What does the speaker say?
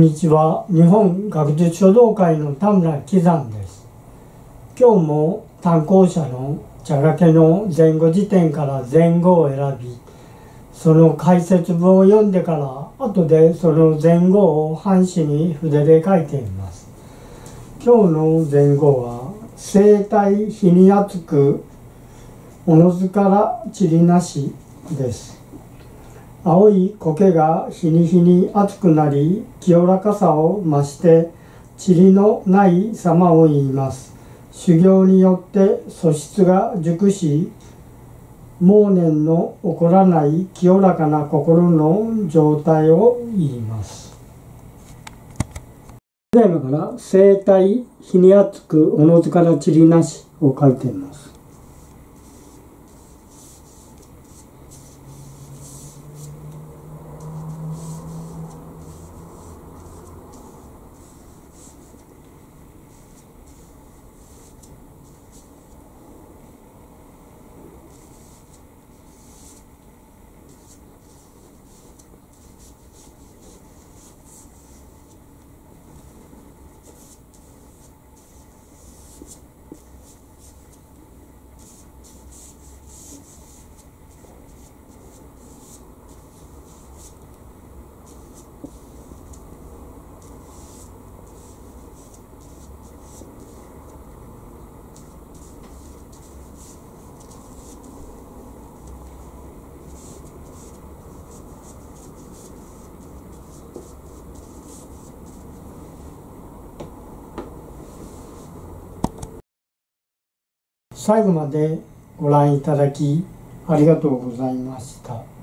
にちは。日本学術書道会の田村喜山です。今日も単行者の茶掛の前後辞典から前後を選び、その解説文を読んでから後でその前後を半紙に筆で書いています。今日の前後は生体日に厚くおのずから塵なしです。青い苔が日に日に厚くなり清らかさを増して塵のない様を言います。修行によって素質が熟し妄念の起こらない清らかな心の状態を言います。ただいまから生体日に厚くおのずから塵なしを書いています。最後までご覧いただきありがとうございました。